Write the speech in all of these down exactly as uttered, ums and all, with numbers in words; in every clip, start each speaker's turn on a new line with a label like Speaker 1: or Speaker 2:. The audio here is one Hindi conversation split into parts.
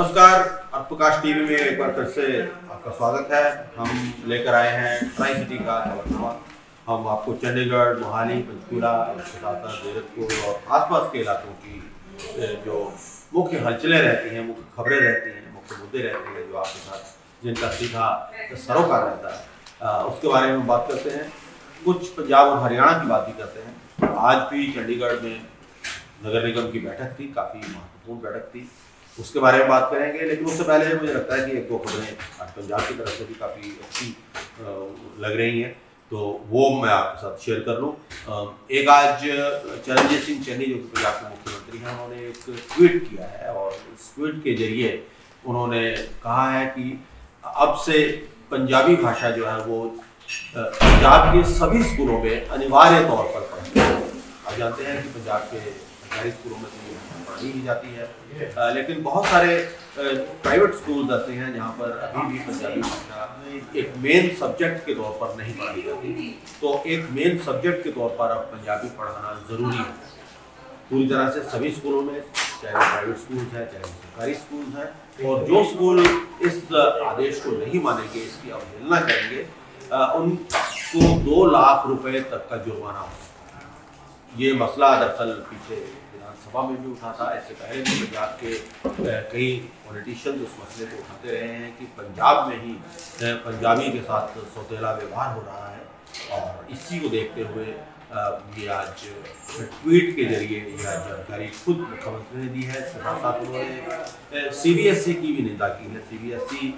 Speaker 1: नमस्कार, अर्थप्रकाश टीवी में एक बार फिर से आपका स्वागत है। हम लेकर आए हैं ट्राई सिटी का खबरनामा। हम आपको चंडीगढ़, मोहाली, पंचकूला, जीरकपुर और आसपास के इलाकों की जो मुख्य हलचलें रहती हैं, मुख्य खबरें रहती हैं, मुख्य मुद्दे रहते हैं, जो आपके साथ जिनका सीधा सरोकार रहता है, उसके बारे में बात करते हैं। कुछ पंजाब और हरियाणा की बात भी करते हैं। आज भी चंडीगढ़ में नगर निगम की बैठक थी, काफ़ी महत्वपूर्ण बैठक थी, उसके बारे में बात करेंगे। लेकिन उससे पहले मुझे लगता है कि एक दो खबरें आज पंजाब की तरफ से भी काफ़ी अच्छी लग रही हैं, तो वो मैं आपके साथ शेयर कर लूँ। एक आज चरणजीत सिंह चन्नी, जो कि पंजाब के मुख्यमंत्री हैं, उन्होंने एक ट्वीट किया है और इस ट्वीट के जरिए उन्होंने कहा है कि अब से पंजाबी भाषा जो है वो पंजाब के सभी स्कूलों में अनिवार्य तौर पर पढ़ी। आप जानते हैं कि पंजाब के सरकारी स्कूलों में तो ये पढ़ी ही जाती है, आ, लेकिन बहुत सारे प्राइवेट स्कूल ऐसे हैं जहाँ पर अभी भी पंजाबी भाषा एक मेन सब्जेक्ट के तौर पर नहीं पढ़ाई जाती। तो एक मेन सब्जेक्ट के तौर पर अब पंजाबी पढ़ाना ज़रूरी है पूरी तरह से सभी स्कूलों में, चाहे प्राइवेट स्कूल हैं, चाहे सरकारी स्कूल हैं। और जो स्कूल इस आदेश को नहीं मानेंगे, इसकी अवहेलना करेंगे, उनको दो लाख रुपए तक का जुर्माना होगा। ये मसला दरअसल पीछे विधानसभा में भी उठा था। इससे पहले भी पंजाब के कई पॉलिटिशियंस उस मसले को उठाते रहे हैं कि पंजाब में ही पंजाबी के साथ सौतेला व्यवहार हो रहा है। और इसी को देखते हुए ये आज ट्वीट के जरिए यह जानकारी खुद मुख्यमंत्री ने दी है। साथ साथ उन्होंने सीबीएसई की भी निंदा की है। सीबीएसई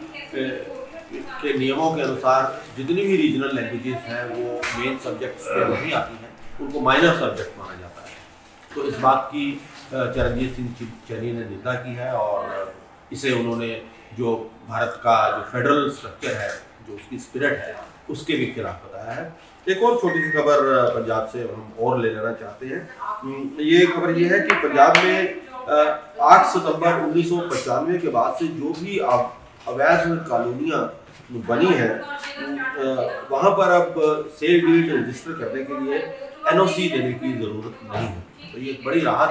Speaker 1: के नियमों के अनुसार जितनी भी रीजनल लैंग्वेजेस हैं वो मेन सब्जेक्ट्स में नहीं आती हैं, उनको माइनर सब्जेक्ट माना जाता है। तो इस बात की चरणजीत सिंह चन्नी ने निंदा की है और इसे उन्होंने जो भारत का जो फेडरल स्ट्रक्चर है, जो उसकी स्पिरिट है, उसके भी खिलाफ बताया है। एक और छोटी सी खबर पंजाब से हम और ले लेना चाहते हैं। ये खबर ये है कि पंजाब में आठ सितंबर उन्नीस सौ पचानवे के बाद से जो भी अवैध कॉलोनियाँ बनी हैं, वहाँ पर अब सेल डीड रजिस्टर करने के लिए एनओसी देने की ज़रूरत नहीं है। तो ये एक बड़ी राहत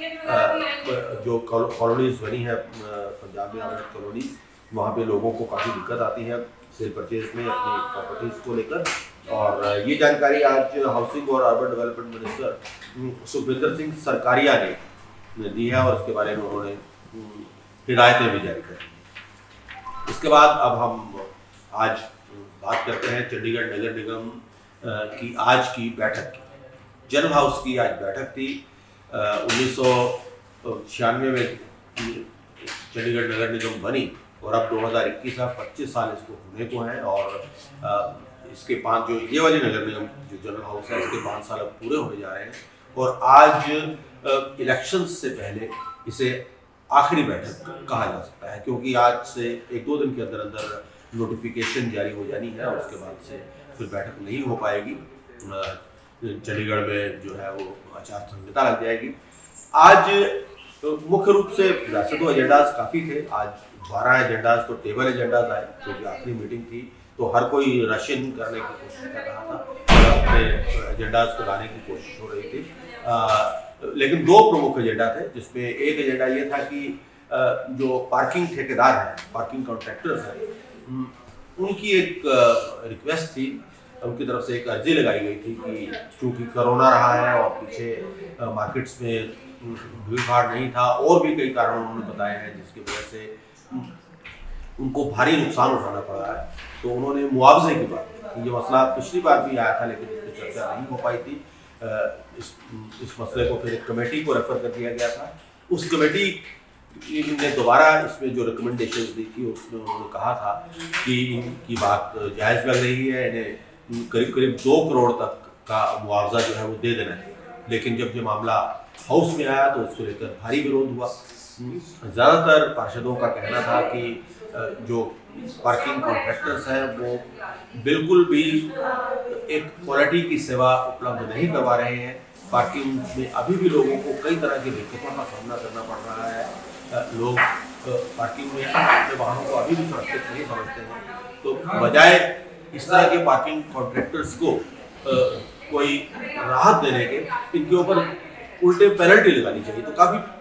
Speaker 1: है। जो कॉलोनीज बनी है पंजाब में, अवैध कॉलोनीज, वहाँ पे लोगों को काफ़ी दिक्कत आती है सेल परचेज में अपनी प्रॉपर्टीज़ को लेकर। और ये जानकारी आज हाउसिंग और urban development minister Sukhwinder Singh Sarkaria ने दी है और इसके बारे में उन्होंने हिदायतें भी जारी कर दी। इसके बाद अब हम आज बात करते हैं चंडीगढ़ नगर निगम की आज की बैठक की। जर्नल हाउस की आज बैठक थी। उन्नीस सौ छियानवे में चंडीगढ़ नगर निगम बनी और अब दो हज़ार इक्कीस में पच्चीस साल इसको होने को हैं। और आ, इसके पाँच जो ये वाली नगर निगम जो जनरल हाउस है, इसके पाँच साल अब पूरे होने जा रहे हैं। और आज इलेक्शंस से पहले इसे आखिरी बैठक कहा जा सकता है, क्योंकि आज से एक दो दिन के अंदर अंदर नोटिफिकेशन जारी हो जानी है और उसके बाद से फिर बैठक नहीं हो पाएगी। चंडीगढ़ में जो है वो आचार संहिता लग जाएगी। आज तो मुख्य रूप से वैसे तो एजेंडाज काफ़ी थे। आज बारह एजेंडाज तो टेबल एजेंडाज आए, क्योंकि तो आखिरी मीटिंग थी तो हर कोई रशियन करने की कोशिश कर रहा था और अपने एजेंडाज को लाने की कोशिश हो रही थी। आ, लेकिन दो प्रमुख एजेंडा थे, जिसमें एक एजेंडा ये था कि आ, जो पार्किंग ठेकेदार हैं, पार्किंग कॉन्ट्रैक्टर्स हैं, उनकी एक रिक्वेस्ट थी, उनकी तरफ से एक अर्जी लगाई गई थी कि चूँकि कोरोना रहा है और पीछे मार्केट्स में भीड़ भाड़ नहीं था और भी कई कारण उन्होंने बताए हैं जिसकी वजह से उनको भारी नुकसान उठाना पड़ा है, तो उन्होंने मुआवजे की बात की। ये मसला पिछली बार भी आया था लेकिन इस पर चर्चा नहीं हो पाई थी। इस इस मसले को फिर एक कमेटी को रेफर कर दिया गया था। उस कमेटी ने दोबारा इसमें जो रिकमेंडेशंस दी थी उसमें उन्होंने कहा था कि इनकी बात जायज़ लग रही है, इन्हें करीब करीब दो करोड़ तक का मुआवजा जो है वो दे देना है। लेकिन जब ये मामला हाउस में आया तो उसको लेकर भारी विरोध हुआ। ज़्यादातर पार्षदों का कहना था कि जो पार्किंग कॉन्ट्रैक्टर्स हैं वो बिल्कुल भी एक क्वालिटी की सेवा उपलब्ध नहीं करवा रहे हैं। पार्किंग में अभी भी लोगों को कई तरह की दिक्कतों का सामना करना पड़ रहा है। लोग पार्किंग में अपने वाहनों को अभी भी सुरक्षित नहीं समझते हैं। तो बजाय इस तरह के पार्किंग कॉन्ट्रैक्टर्स को कोई राहत देने के, इनके ऊपर उल्टे पेनल्टी लगानी चाहिए। तो काफ़ी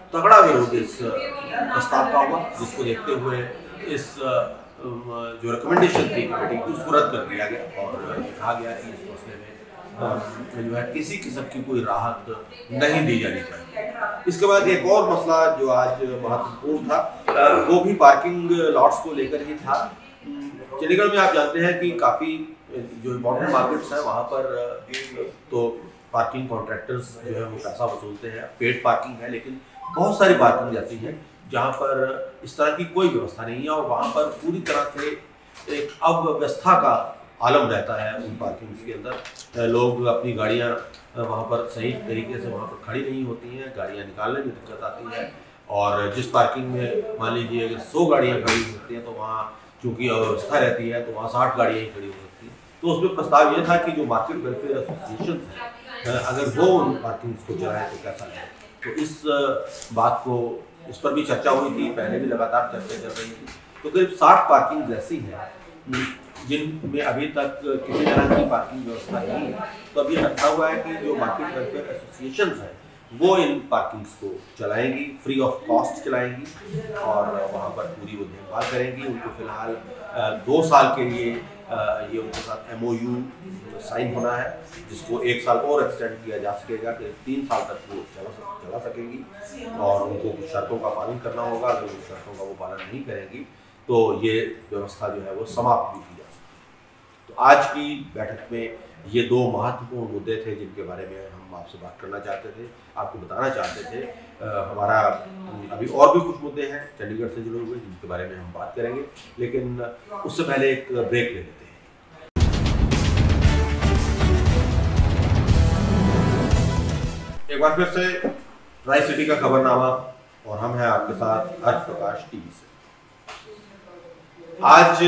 Speaker 1: तगड़ा विरोध इस प्रस्ताव का हुआ, जिसको देखते हुए इस जो रिकमेंडेशन थी कमेटी की उसको रद्द कर दिया गया और कहा गया कि इस मसले में जो है किसी किस्म की कोई राहत नहीं दी जानी चाहिए। इसके बाद एक और मसला जो आज महत्वपूर्ण था वो भी पार्किंग लॉट्स को लेकर ही था। चंडीगढ़ में आप जानते हैं कि काफ़ी जो इम्पोर्टेंट मार्केट्स हैं वहाँ पर तो पार्किंग कॉन्ट्रैक्टर्स जो है वो पैसा वसूलते हैं, पेड पार्किंग है, लेकिन बहुत सारी पार्किंग ऐसी है जहाँ पर इस तरह की कोई व्यवस्था नहीं है और वहाँ पर पूरी तरह से एक अव्यवस्था का आलम रहता है। उन पार्किंग्स के अंदर लोग अपनी गाड़ियाँ वहाँ पर सही तरीके से वहाँ पर खड़ी नहीं होती हैं, गाड़ियाँ निकालने में दिक्कत आती है और जिस पार्किंग में मान लीजिए अगर सौ गाड़ियाँ खड़ी होती हैं तो वहाँ चूँकि अव्यवस्था रहती है तो वहाँ साठ गाड़ियाँ ही खड़ी हो सकती हैं। तो उसमें प्रस्ताव ये था कि जो मार्केट वेलफेयर एसोसिएशन है अगर वो उन पार्किंग्स को चलाएँ तो कैसा है। तो इस बात को इस पर भी चर्चा हुई थी, पहले भी लगातार चर्चा चल रही थी। तो करीब साठ पार्किंग ऐसी हैं जिनमें अभी तक किसी तरह की पार्किंग व्यवस्था नहीं है। तो अब ये रखा हुआ है कि जो मार्केट वेलफेयर एसोसिएशन हैं वो इन पार्किंग्स को चलाएंगी, फ्री ऑफ कॉस्ट चलाएंगी और वहाँ पर पूरी वो देखभाल करेंगी। उनको फिलहाल दो साल के लिए ये उनके साथ एम ओ यू साइन होना है, जिसको एक साल और एक्सटेंड किया जा सकेगा कि तीन साल तक वो चला चला सकेंगी और उनको कुछ शर्तों का पालन करना होगा। अगर उन शर्तों का वो पालन नहीं करेंगी तो ये व्यवस्था जो है वो समाप्त भी की जा सकती है। तो आज की बैठक में ये दो महत्वपूर्ण मुद्दे थे जिनके बारे में हम आपसे बात करना चाहते थे, आपको बताना चाहते थे। आ, हमारा अभी और भी कुछ मुद्दे हैं चंडीगढ़ से जुड़े हुए जिनके बारे में हम बात करेंगे, लेकिन उससे पहले एक ब्रेक ले लेते हैं। एक बार फिर से ट्राई सिटी का खबरनामा और हम हैं आपके साथ अर्थ प्रकाश टीवी से। आज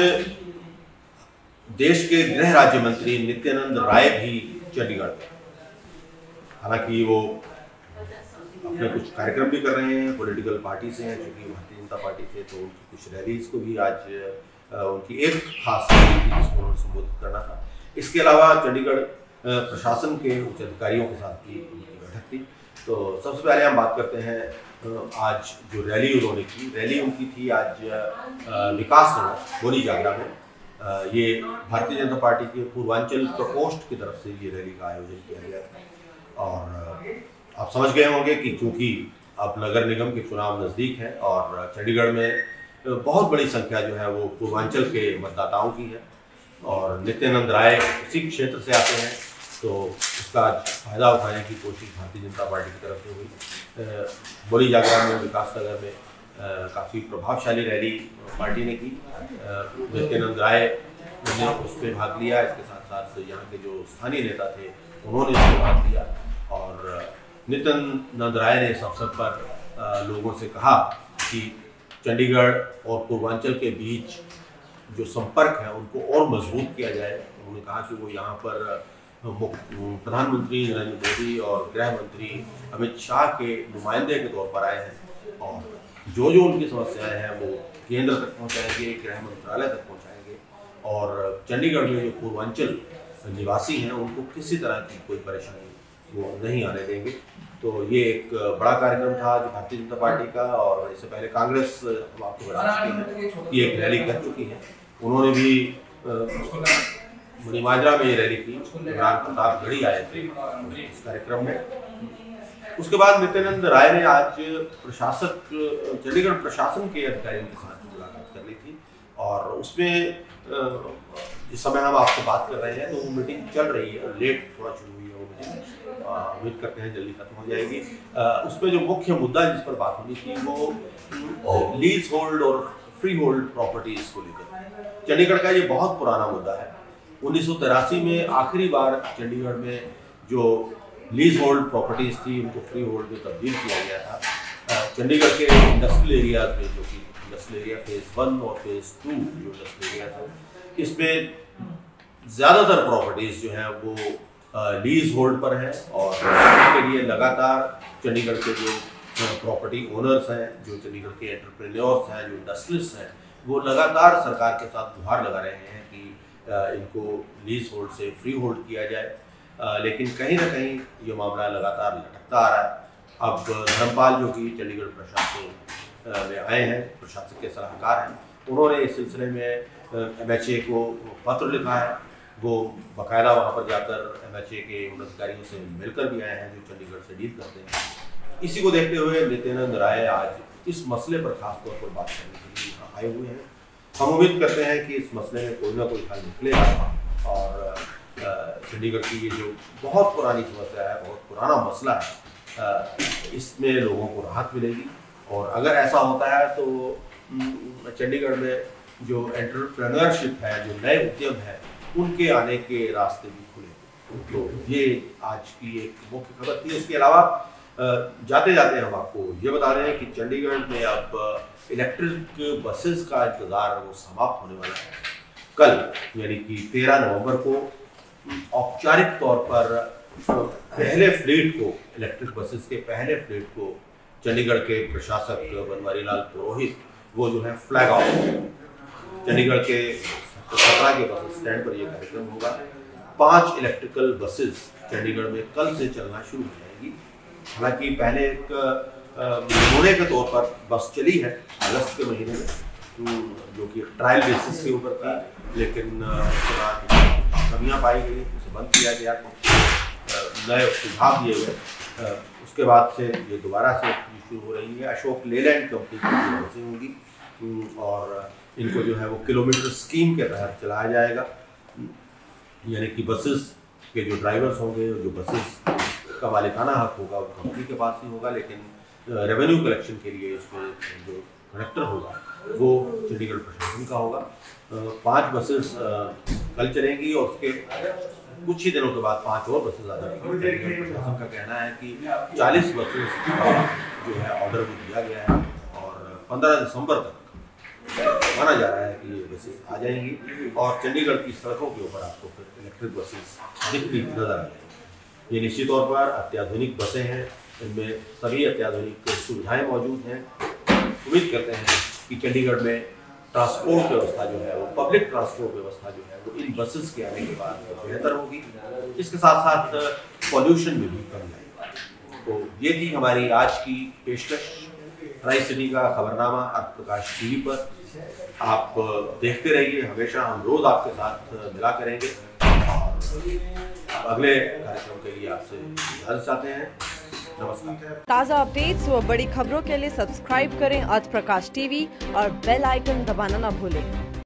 Speaker 1: देश के गृह राज्य मंत्री नित्यानंद राय भी चंडीगढ़ में, हालांकि वो अपने कुछ कार्यक्रम भी कर रहे हैं, पॉलिटिकल पार्टी से हैं क्योंकि भारतीय जनता पार्टी से, तो उनकी कुछ रैलीज को भी आज उनकी एक खास रैली थी जिसको उन्होंने संबोधित करना था। इसके अलावा चंडीगढ़ प्रशासन के उच्च अधिकारियों के साथ भी उनकी बैठक थी। तो सबसे पहले हम बात करते हैं आज जो रैली उन्होंने की, रैली उनकी थी आज विकास नगर बोली जागरा में। ये भारतीय जनता पार्टी के पूर्वांचल प्रकोष्ठ की तरफ से ये रैली का आयोजन किया गया था और आप समझ गए होंगे कि क्योंकि अब नगर निगम के चुनाव नज़दीक हैं और चंडीगढ़ में बहुत बड़ी संख्या जो है वो पूर्वांचल के मतदाताओं की है और नित्यानंद राय उसी क्षेत्र से आते हैं, तो उसका फ़ायदा उठाने की कोशिश भारतीय जनता पार्टी की तरफ से हुई। बोली जागरा में विकास नगर में काफ़ी प्रभावशाली रैली पार्टी ने की। नित्यानंद राय ने उस पर भाग लिया, इसके साथ साथ यहाँ के जो स्थानीय नेता थे उन्होंने उसमें भाग लिया और नित्यानंद राय ने इस अवसर पर लोगों से कहा कि चंडीगढ़ और पूर्वांचल के बीच जो संपर्क है उनको और मजबूत किया जाए। उन्होंने कहा कि वो यहाँ पर प्रधानमंत्री नरेंद्र मोदी और गृह मंत्री अमित शाह के नुमाइंदे के तौर पर आए हैं और जो जो उनकी समस्याएं हैं वो केंद्र तक पहुंचाएंगे, गृह मंत्रालय तक पहुंचाएंगे और चंडीगढ़ में जो पूर्वांचल निवासी हैं उनको किसी तरह की कोई परेशानी वो नहीं आने देंगे। तो ये एक बड़ा कार्यक्रम था जो भारतीय जनता पार्टी का, और इससे पहले कांग्रेस हम आपको बता चुके हैं कि एक रैली कर चुकी है। उन्होंने भी मणिमाजरा में ये रैली की, इमरान प्रताप गढ़ी आए थे इस कार्यक्रम में। उसके बाद नित्यानंद राय ने आज प्रशासक चंडीगढ़ प्रशासन के अधिकारियों के साथ मुलाकात कर ली थी और उसमें जिस समय हम आपसे बात कर रहे हैं तो वो मीटिंग चल रही है, लेट थोड़ा शुरू हुई है वो मीटिंग, उम्मीद करते हैं जल्दी खत्म हो जाएगी। उसमें जो मुख्य मुद्दा जिस पर बात होनी थी वो लीज होल्ड और फ्री होल्ड प्रॉपर्टीज को लेकर। चंडीगढ़ का ये बहुत पुराना मुद्दा है। उन्नीस सौ तिरासी में आखिरी बार चंडीगढ़ में जो लीज होल्ड प्रॉपर्टीज थी उनको फ्री होल्ड में तब्दील किया गया था। चंडीगढ़ के इंडस्ट्रियल एरियाज में, जो कि इंडस्ट्रियल एरिया फेज वन और फेज टू जो इंडस्ट्रियल एरिया है, इसमें ज़्यादातर प्रॉपर्टीज जो हैं वो लीज होल्ड पर हैं और इसके लिए लगातार चंडीगढ़ के जो प्रॉपर्टी ओनर्स हैं, जो चंडीगढ़ के एंटरप्रेन्योर्स हैं, जो इंडस्ट्रियलिस्ट हैं, वो लगातार सरकार के साथ गुहार लगा रहे हैं कि इनको लीज होल्ड से फ्री होल्ड किया जाए। आ, लेकिन कहीं ना कहीं ये मामला लगातार लटकता आ रहा है अब धर्मपाल जो कि चंडीगढ़ प्रशासन में आए हैं, प्रशासक के सलाहकार हैं, उन्होंने इस सिलसिले में एम एच ए को पत्र लिखा है। वो बाकायदा वहाँ पर जाकर एम एच ए के उन अधिकारियों से मिलकर भी आए हैं जो चंडीगढ़ से डील करते हैं। इसी को देखते हुए नित्यानंद राय आज इस मसले पर खास तौर पर बात करने के लिए यहाँ आए हुए हैं। हम उम्मीद करते हैं कि इस मसले में कोई ना कोई हल निकलेगा और चंडीगढ़ की ये जो बहुत पुरानी समस्या है, बहुत पुराना मसला है, इसमें लोगों को राहत मिलेगी। और अगर ऐसा होता है तो चंडीगढ़ में जो एंटरप्रेन्योरशिप है, जो नए उद्यम है, उनके आने के रास्ते भी खुले। तो ये आज की एक मुख्य खबर थी। इसके अलावा जाते जाते हम आपको ये बता रहे हैं कि चंडीगढ़ में अब इलेक्ट्रिक बसेस का इंतज़ार वो समाप्त होने वाला है। कल यानी कि तेरह नवंबर को औपचारिक तौर पर पहले फ्लीट को, इलेक्ट्रिक बसेस के पहले फ्लीट को चंडीगढ़ के प्रशासक बनवारी लाल पुरोहित वो जो है फ्लैग ऑफ चंडीगढ़ के सत्रह के बस स्टैंड पर यह कार्यक्रम होगा। पांच इलेक्ट्रिकल बसेस चंडीगढ़ में कल से चलना शुरू हो जाएगी। हालांकि पहले एक नमूने के तौर पर बस चली है अगस्त के महीने में, जो कि ट्रायल बेसिस के ऊपर था, लेकिन उसके बाद कमियाँ पाई गई, उसे बंद किया गया, नए सुझाव दिए गए। उसके बाद से ये दोबारा से शुरू हो रही है। अशोक लेलैंड कंपनी की बसें होंगी और इनको जो है वो किलोमीटर स्कीम के तहत चलाया जाएगा। यानी कि बसेस के जो ड्राइवर्स होंगे, जो बसेस का मालिकाना हक होगा वो कंपनी के पास ही होगा, लेकिन रेवेन्यू कलेक्शन के लिए इसमें जो कंडक्टर होगा वो चंडीगढ़ प्रशासन का होगा। पांच बसेस कल चलेंगी और उसके कुछ ही दिनों के बाद पांच और बसेस आ जाएंगी। चंडीगढ़ प्रशासन का कहना है कि चालीस बसेस का जो है ऑर्डर भी दिया गया है और पंद्रह दिसंबर तक माना जा रहा है कि ये बसेस आ जाएंगी और चंडीगढ़ की सड़कों के ऊपर आपको फिर इलेक्ट्रिक बसेस दिखती नजर आ जाएंगी। ये निश्चित तौर पर अत्याधुनिक बसें हैं, इनमें सभी अत्याधुनिक सुविधाएं मौजूद हैं। उम्मीद करते हैं कि चंडीगढ़ में ट्रांसपोर्ट व्यवस्था जो है वो पब्लिक ट्रांसपोर्ट व्यवस्था जो है वो इन बसेस के आने के बाद बेहतर होगी। इसके साथ साथ पॉल्यूशन में भी कमी आएगी। तो ये थी हमारी आज की पेशकश ट्राई सिटी का खबरनामा अर्थ प्रकाश टीवी पर। आप देखते रहिए, हमेशा हम रोज आपके साथ मिला करेंगे और अगले कार्यक्रम के लिए आपसे इजाजत चाहते हैं। नमस्कार।
Speaker 2: ताज़ा अपडेट्स व बड़ी खबरों के लिए सब्सक्राइब करें अर्थ प्रकाश टीवी और बेल आइकन दबाना न भूलें।